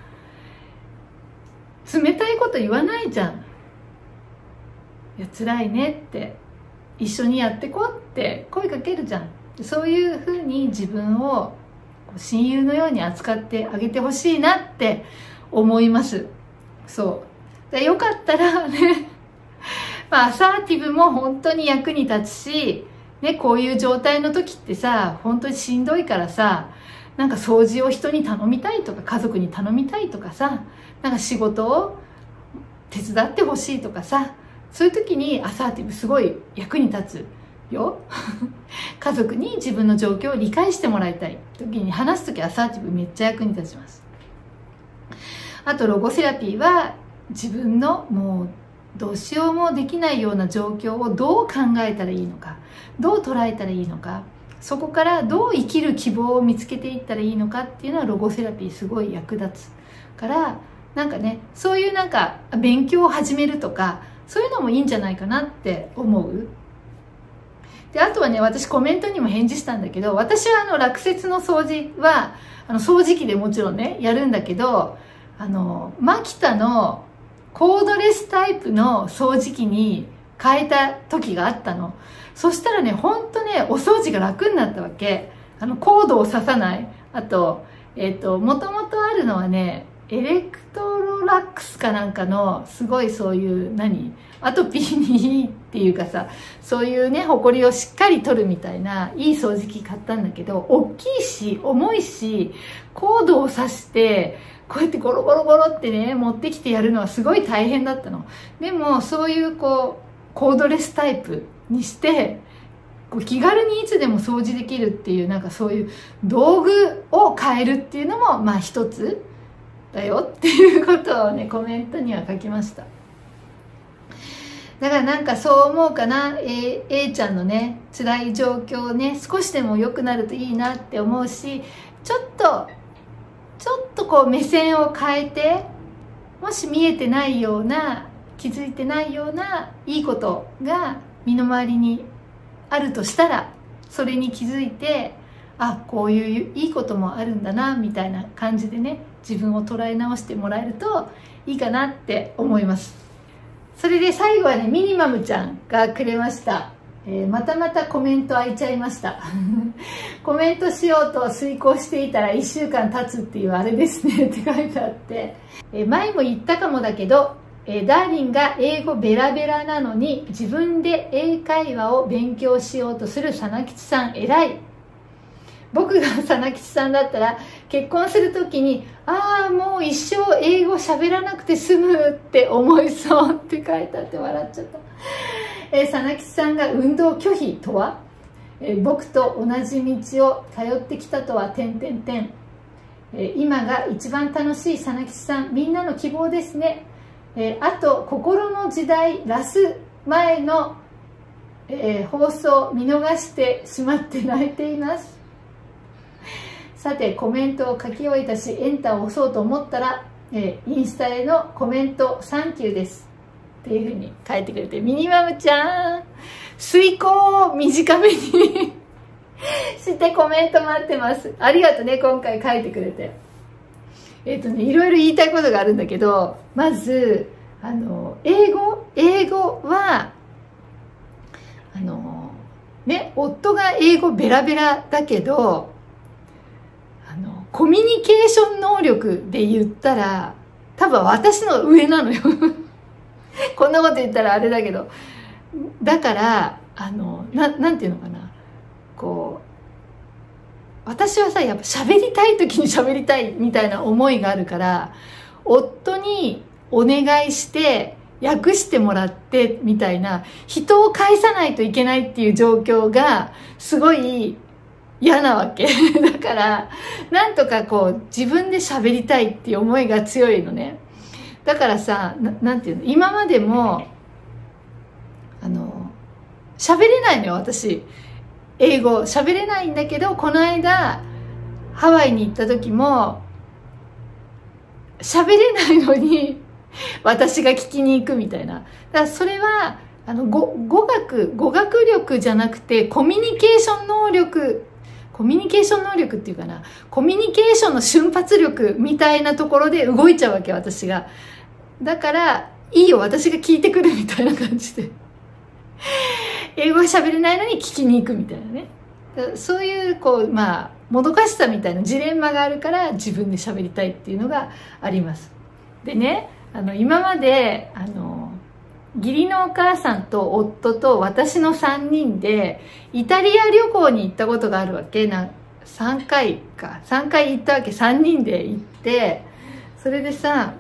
S1: 冷たいこと言わないじゃん。いや辛いねって、一緒にやってこうって声かけるじゃん。そういうふうに自分を親友のように扱ってあげてほしいなって思います。そうでよかったらねアサーティブも本当に役に立つし、ね、こういう状態の時ってさ、本当にしんどいからさ、なんか掃除を人に頼みたいとか、家族に頼みたいとかさ、なんか仕事を手伝ってほしいとかさ、そういう時にアサーティブすごい役に立つよ家族に自分の状況を理解してもらいたい時に話す時、アサーティブめっちゃ役に立ちます。あとロゴセラピーは自分のもうどうしようもできないような状況をどう考えたらいいのか、どう捉えたらいいのか、そこからどう生きる希望を見つけていったらいいのかっていうのはロゴセラピーすごい役立つから、なんかね、そういうなんか勉強を始めるとか、そういうのもいいんじゃないかなって思う。であとはね、私コメントにも返事したんだけど、私は落雪の掃除は掃除機でもちろんねやるんだけど、マキタのコードレスタイプの掃除機に変えた時があったの。そしたらね、ほんとね、お掃除が楽になったわけ。コードを刺さない。あと、もともとあるのはね、エレクトロラックスかなんかの、すごいそういう、アトピーにいいっていうかさ、そういうね、ホコリをしっかり取るみたいな、いい掃除機買ったんだけど、大きいし、重いし、コードを刺して、こうやってゴロゴロゴロってね、持ってきてやるのはすごい大変だったの。でも、そういうコードレスタイプにして、気軽にいつでも掃除できるっていう、なんかそういう道具を変えるっていうのも、一つだよっていうことをね、コメントには書きました。だからなんかそう思うかな。A ちゃんのね、辛い状況をね、少しでも良くなるといいなって思うし、ちょっと目線を変えて、もし見えてないような、気づいてないようないいことが身の回りにあるとしたら、それに気づいて、こういういいこともあるんだなみたいな感じでね、自分を捉え直してもらえるといいかなって思います。それで最後はね、ミニマムちゃんがくれました。またコメント開いちゃいましたコメントしようと遂行していたら1週間経つっていうあれですねって書いてあって、前も言ったかもだけど、ダーリンが英語ベラベラなのに自分で英会話を勉強しようとする佐奈吉さん偉い。僕が佐奈吉さんだったら結婚するときに、もう一生英語喋らなくて済むって思いそうって書いてあって笑っちゃった。佐奈吉さんが運動拒否とは、僕と同じ道を通ってきたとは、今が一番楽しい佐奈吉さん、みんなの希望ですね。あと、心の時代、ラス前の、放送を見逃してしまって泣いています。さて、コメントを書き終えたし、エンターを押そうと思ったら、インスタへのコメントサンキューですっていうふうに書いてくれて、ミニマムちゃん、遂行を短めにしてコメント待ってます。ありがとね、今回書いてくれて。いろいろ言いたいことがあるんだけど、まず、英語は、夫が英語ベラベラだけど、コミュニケーション能力で言ったら、多分私の上なのよ。こんなこと言ったらあれだけど。だから、なんていうのかな。こう、私はさ、やっぱ喋りたい時に喋りたいみたいな思いがあるから、夫にお願いして、訳してもらってみたいな、人を返さないといけないっていう状況が、すごい、嫌なわけ。だから、なんとかこう、自分で喋りたいっていう思いが強いのね。だからさ、なんていうの、今までも、喋れないのよ、私。英語、喋れないんだけど、この間、ハワイに行った時も、喋れないのに、私が聞きに行くみたいな。だからそれは、語学力じゃなくて、コミュニケーション能力っていうかな、コミュニケーションの瞬発力みたいなところで動いちゃうわけ、私が。だから、いいよ、私が聞いてくるみたいな感じで。英語が喋れないのに聞きに行くみたいなね。そういう、こう、もどかしさみたいなジレンマがあるから自分で喋りたいっていうのがあります。でね、今まで、義理のお母さんと夫と私の3人でイタリア旅行に行ったことがあるわけ。3回行ったわけ。3人で行って、それでさ、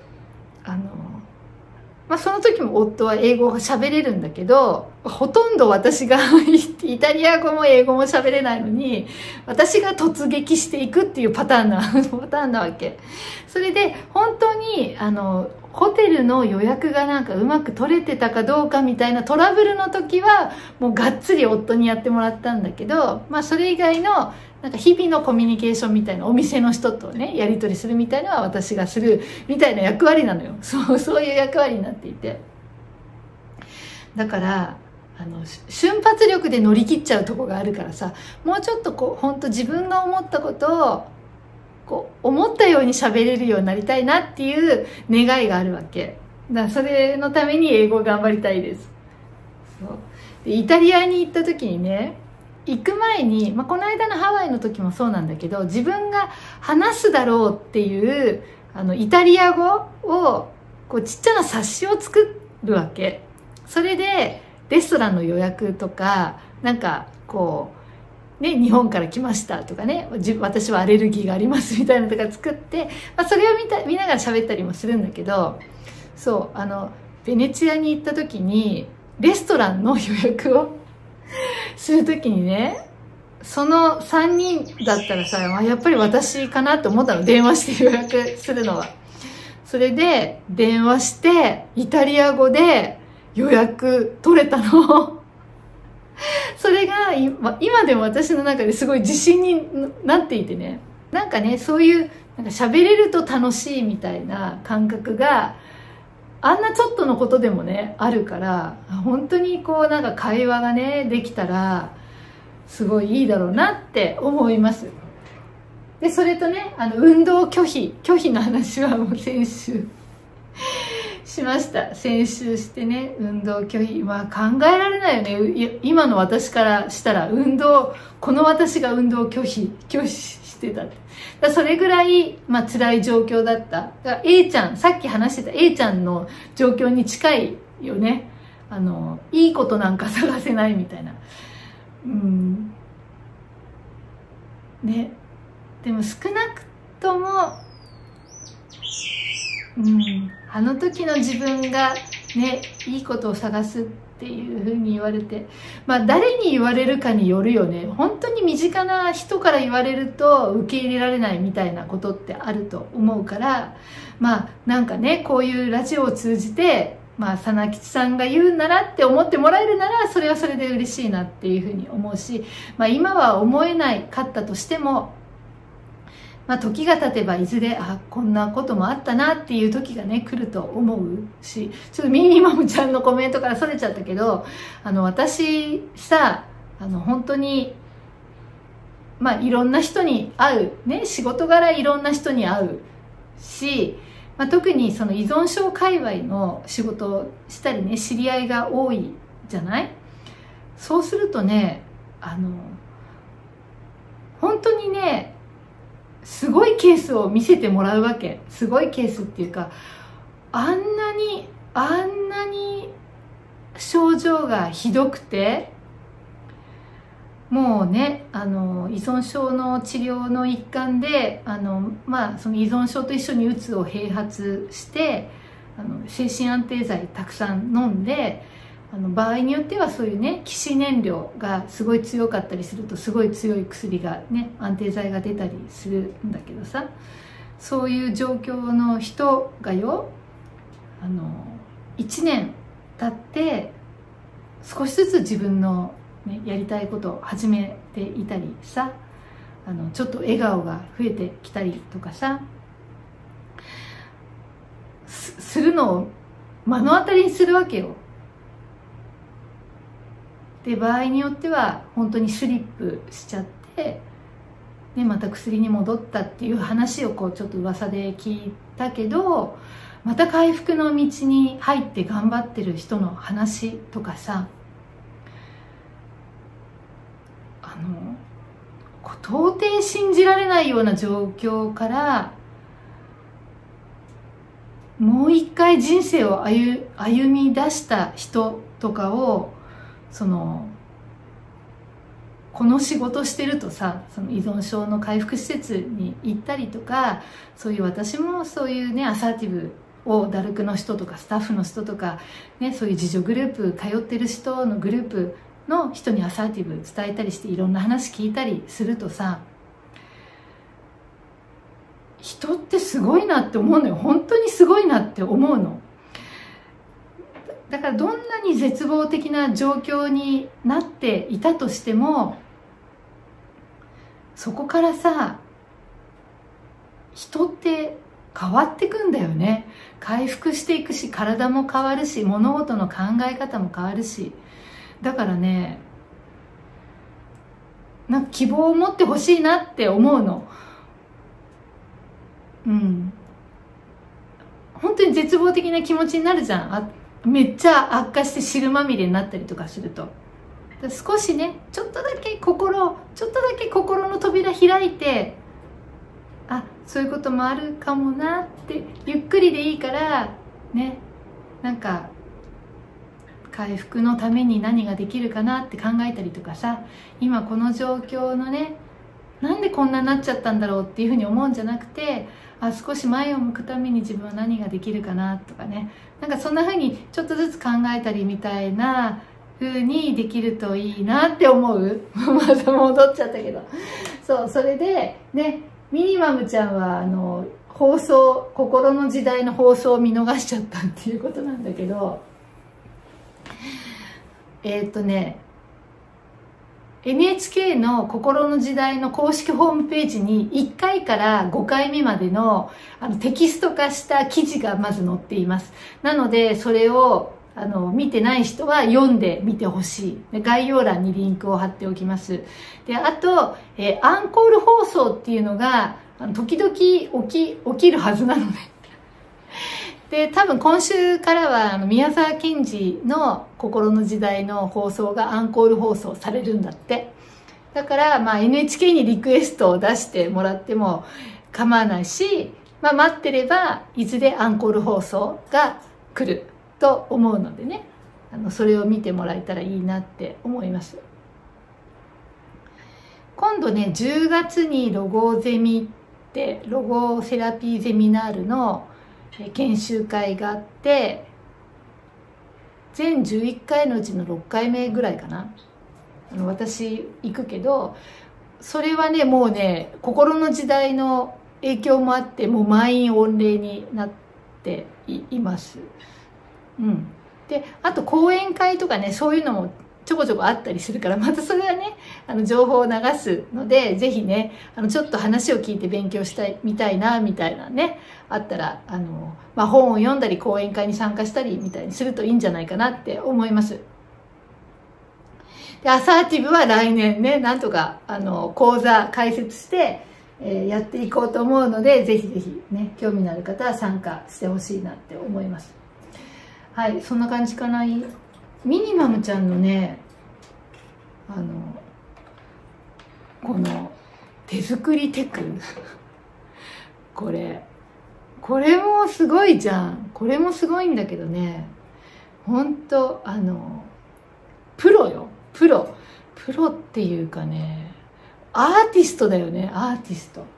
S1: その時も夫は英語が喋れるんだけど、ほとんど私がイタリア語も英語も喋れないのに、私が突撃していくっていうパターンなわけ。それで、本当に、ホテルの予約がなんかうまく取れてたかどうかみたいなトラブルの時は、もうがっつり夫にやってもらったんだけど、それ以外の、なんか日々のコミュニケーションみたいな、お店の人とね、やり取りするみたいなのは私がするみたいな役割なのよ。そういう役割になっていて。だから、瞬発力で乗り切っちゃうとこがあるからさ、もうちょっとこう、本当自分が思ったことを、こう、思ったように喋れるようになりたいなっていう願いがあるわけ。だからそれのために英語を頑張りたいです。そうで、イタリアに行った時にね、行く前に、この間のハワイの時もそうなんだけど、自分が話すだろうっていう、イタリア語を、こう、ちっちゃな冊子を作るわけ。それで、レストランの予約とか、なんか、こう、ね、日本から来ましたとかね、私はアレルギーがありますみたいなのとか作って、それを見ながら喋ったりもするんだけど、そう、ベネチアに行った時に、レストランの予約をするときにね、その3人だったらさ、やっぱり私かなって思ったの。電話して予約するのは。それで、電話して、イタリア語で予約取れたの。それが今でも私の中ですごい自信になっていてね。なんかね、そういう、なんか喋れると楽しいみたいな感覚が、あんなちょっとのことでもね、あるから、本当にこうなんか会話がね、できたら、すごいいいだろうなって思います。で、それとね、運動拒否の話はもう先週しました。先週してね、運動拒否。考えられないよね。今の私からしたら、この私が運動拒否してたって。それぐらい、辛い状況だった。だから A ちゃん、さっき話してた A ちゃんの状況に近いよね。いいことなんか探せないみたいな。ね。でも少なくとも、あの時の自分がね、いいことを探すっていうふうに言われて、誰に言われるかによるよね。本当に身近な人から言われると受け入れられないみたいなことってあると思うから、なんかね、こういうラジオを通じて、 まあ佐奈吉さんが言うならって思ってもらえるなら、それはそれで嬉しいなっていうふうに思うし、まあ今は思えないかったとしても、まあ時が経てばいずれ、あ、こんなこともあったなっていう時がね、来ると思うし、ちょっとミニマムちゃんのコメントからそれちゃったけど、私さ、本当に、まあいろんな人に会う、ね、仕事柄いろんな人に会うし、まあ、特にその依存症界隈の仕事をしたりね、知り合いが多いじゃない？そうするとね、本当にね、すごいケースを見せてもらうわけ。すごいケースっていうか、あんなに症状がひどくて、もうね、依存症の治療の一環で、まあ、その依存症と一緒にうつを併発して、精神安定剤たくさん飲んで、場合によってはそういうね、起死燃料がすごい強かったりすると、すごい強い薬がね、安定剤が出たりするんだけどさ、そういう状況の人がよ、1年経って、少しずつ自分のね、やりたいことを始めていたりさ、ちょっと笑顔が増えてきたりとかさ、するのを目の当たりにするわけよ。で、場合によっては本当にスリップしちゃって、ね、また薬に戻ったっていう話をこうちょっと噂で聞いたけど、また回復の道に入って頑張ってる人の話とかさ、到底信じられないような状況からもう一回人生を歩み出した人とかを、この仕事してるとさ、その依存症の回復施設に行ったりとか、そういう私もそういうね、アサーティブをダルクの人とかスタッフの人とか、ね、そういう自助グループ通ってる人のグループの人にアサーティブ伝えたりしていろんな話聞いたりするとさ、人ってすごいなって思うのよ。本当にすごいなって思うの。だからどんなに絶望的な状況になっていたとしても、そこからさ、人って変わってくんだよね。回復していくし、体も変わるし、物事の考え方も変わるし、だからね、なんか希望を持ってほしいなって思うの。うん。本当に絶望的な気持ちになるじゃん。めっちゃ悪化して汁まみれになったりとかすると。少しね、ちょっとだけ心の扉開いて、あ、そういうこともあるかもなって、ゆっくりでいいから、ね、なんか、回復のために何ができるかなって考えたりとかさ、今この状況のね、なんでこんなになっちゃったんだろうっていうふうに思うんじゃなくて、あ、少し前を向くために自分は何ができるかなとかね、なんかそんなふうにちょっとずつ考えたりみたいな風にできるといいなって思う。また戻っちゃったけど。そう、それでね、ミニマムちゃんは放送、心の時代の放送を見逃しちゃったっていうことなんだけど、NHK の心の時代の公式ホームページに1回から5回目までのテキスト化した記事がまず載っています。なので、それを見てない人は読んでみてほしい。概要欄にリンクを貼っておきます。で、あと、アンコール放送っていうのが時々起きるはずなので。で、多分今週からは宮沢賢治の心の時代の放送がアンコール放送されるんだって。だから、まあ NHK にリクエストを出してもらっても構わないし、まあ待ってればいずれアンコール放送が来ると思うのでね、それを見てもらえたらいいなって思います。今度ね、10月にロゴゼミって、ロゴセラピーゼミナールの研修会があって、全11回のうちの6回目ぐらいかな、私行くけど、それはね、もうね、心の時代の影響もあって、もう満員御礼になっています。 うん。で、あと講演会とかね、そういうのもちょこちょこあったりするから、またそれはね、情報を流すので、ぜひね、ちょっと話を聞いて勉強したい、みたいな、みたいなね、あったら、まあ、本を読んだり、講演会に参加したり、みたいにするといいんじゃないかなって思います。で、アサーティブは来年ね、なんとか、講座開設して、やっていこうと思うので、ぜひぜひね、興味のある方は参加してほしいなって思います。はい、そんな感じかな。ミニマムちゃんのね、この手作りテクこれもすごいじゃん。これもすごいんだけどね、ほんとプロよ。プロっていうかね、アーティストだよね。アーティスト。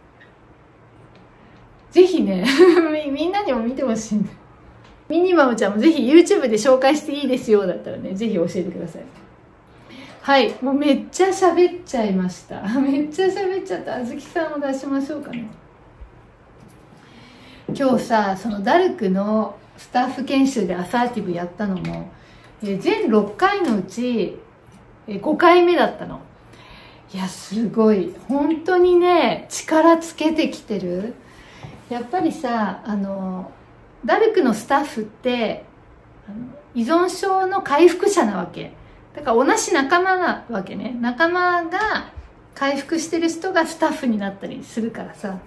S1: ぜひねみんなにも見てほしいんだ。ミニマムちゃんもぜひ YouTube で紹介していいですよだったらね、ぜひ教えてください。はい、もうめっちゃ喋っちゃいました。めっちゃ喋っちゃった。あずきさんを出しましょうかね。今日さ、そのダルクのスタッフ研修でアサーティブやったのも、全6回のうち5回目だったの。いや、すごい。本当にね、力つけてきてる。やっぱりさ、ダルクのスタッフって依存症の回復者なわけだから、同じ仲間なわけね。仲間が回復してる人がスタッフになったりするからさ、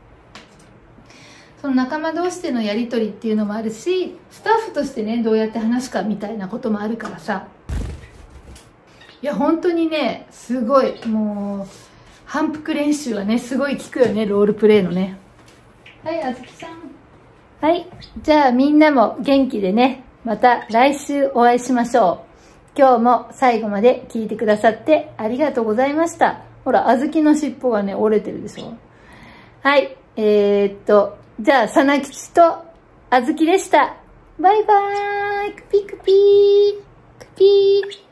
S1: その仲間同士でのやり取りっていうのもあるし、スタッフとしてね、どうやって話すかみたいなこともあるからさ、いや本当にね、すごい。もう反復練習はね、すごい効くよね、ロールプレイのね。はい、あずきさん。はい。じゃあみんなも元気でね、また来週お会いしましょう。今日も最後まで聞いてくださってありがとうございました。ほら、あずきの尻尾がね、折れてるでしょ。はい。じゃあ、さなきちとあずきでした。バイバーイ。クピクピー。クピー。